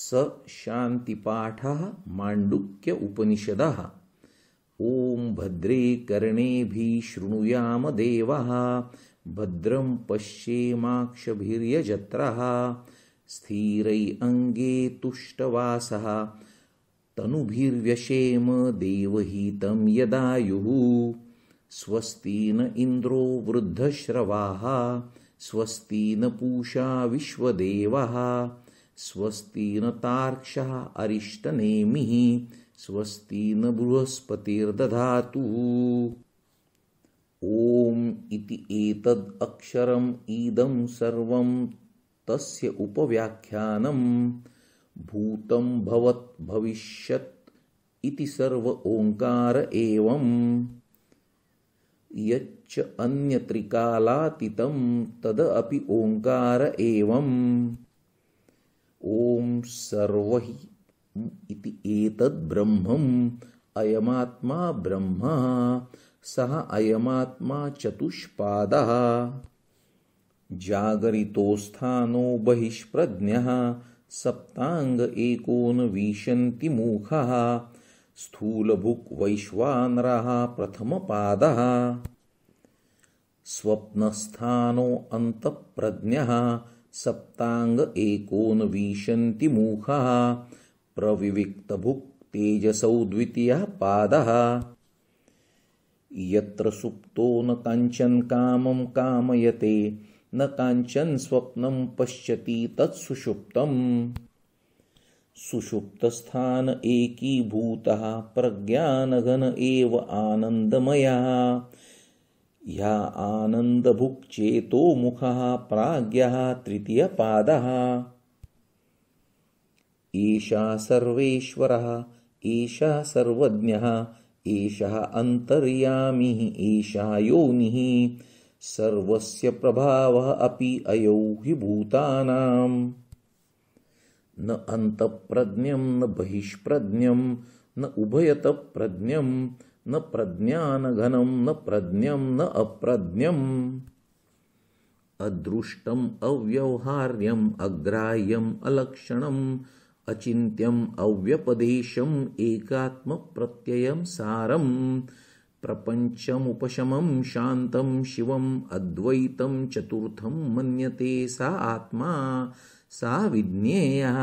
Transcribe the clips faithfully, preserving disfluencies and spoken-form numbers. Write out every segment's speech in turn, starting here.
स शान्तिपाठः माण्डुक्य उपनिषदः। ॐ भद्रे कर्णेभिः शृणुयाम देवः, भद्रं पश्येमाक्षभिर्यजत्रः, स्थिरै अङ्गे तुष्टवासः, तनुभिर्व्यशेम देवहितं यदायुः। स्वस्ति न इन्द्रो वृद्धश्रवाः, स्वस्ति न पूषा विश्वदेवः, स्वस्ति न तार्क्ष्यः अरिष्टनेमिः, स्वस्ति न बृहस्पतिर्दधातु। ॐ इति एतद् अक्षरम् इदं सर्वं तस्य उपव्याख्यानं। भूतं भवत् भविष्यत् इति सर्व ओंकार एवं। यच्च अन्यत्रिकालातीतं तदपि ओंकार एवं। ॐ सर्वहि इति एतद् ब्रह्मम् अयमात्मा ब्रह्म, सः अयमात्मा चतुष्पादः। जागरितोत्थानो बहिष्प्रज्ञः, सप्तांग एकोनविंशतिमुखः, स्थूलभुक् वैश्वानरः प्रथमपादः। स्वप्नस्थानो अन्तःप्रज्ञः, सप्तांग एकोनविंशतिमुखः, प्रविविक्तभुक् तेजसौ द्वितीयः पादः। यत्र सुप्तो न काञ्चन कामं कामयते, न काञ्चन स्वप्नं पश्यति तत्सुषुप्तम्। सुषुप्तस्थान एकीभूतः प्रज्ञानघन एव आनन्दमयः। ह्य आनन्दभुक् चेतोमुखः प्राज्ञः तृतीयपादः। एषः सर्वेश्वरः, एषः सर्वज्ञः, एषः अन्तर्यामी, एषः योनिः, सर्वस्य प्रभावः अपि अयौ हि भूतानां। न अन्तःप्रज्ञं न बहिष्प्रज्ञं, न उभयतः-प्रज्ञं, न प्रज्ञानघनं न प्रज्ञं न अप्रज्ञम्। अदृष्टम् अव्यवहार्यम् अग्राह्यम् अलक्षणम् अचिन्त्यम् अव्यपदेशम् एकात्मप्रत्ययम् सारम्। प्रपञ्चमुपशमं शान्तं शिवम् अद्वैतं चतुर्थं मन्यते सा आत्मा सा विज्ञेयः।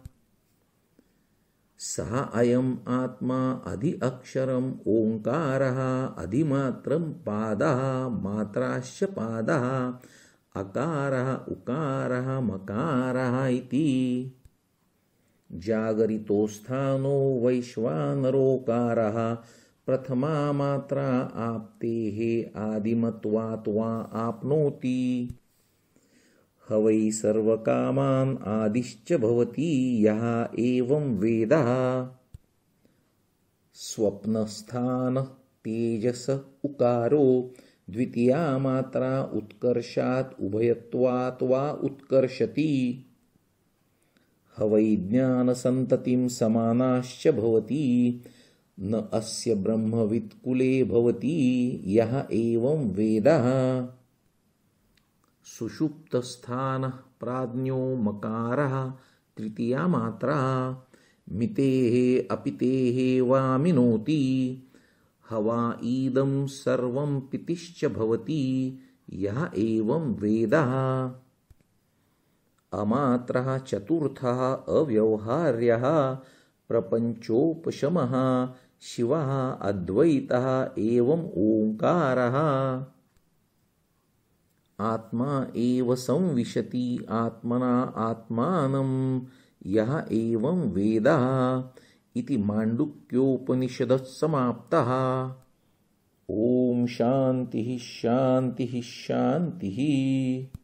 सः अयम् आत्मा अधि अक्षरम् ओङ्कारः, अधिमात्रं पादः, मात्राश्च पादः, अकारः उकारः मकारः इति। जागरितोत्थानो वैश्वानरोकारः, प्रथमा मात्रा आप्तेः आदिमत्वात् वा आप्नोति। ह वै सर्वकामान् आदिश्च भवति यः एवं वेदः। स्वप्नस्थानः तेजस उकारो, द्वितीया मात्रा उत्कर्षात् उभयत्वात् वा उत्कर्षति। ह वै ज्ञानसन्ततिं समानाश्च भवति, न अस्य ब्रह्मवित्कुले भवति यः एवं वेदः। सुषुप्तस्थानः प्राज्ञो मकारः, तृतीया मात्रा, मितेः अपितेः वा मिनोति। ह वा इदं सर्वं पितिश्च भवति यः एवं वेदः। अमात्रः चतुर्थः अव्यवहार्यः, प्रपञ्चोपशमः, शिवः अद्वैतः एवं ओङ्कारः। आत्मा एव संविशति आत्मना आत्मानं यः एवं वेदः इति माण्डुक्योपनिषदः समाप्तः। ॐ शान्तिः शान्तिः शान्तिः।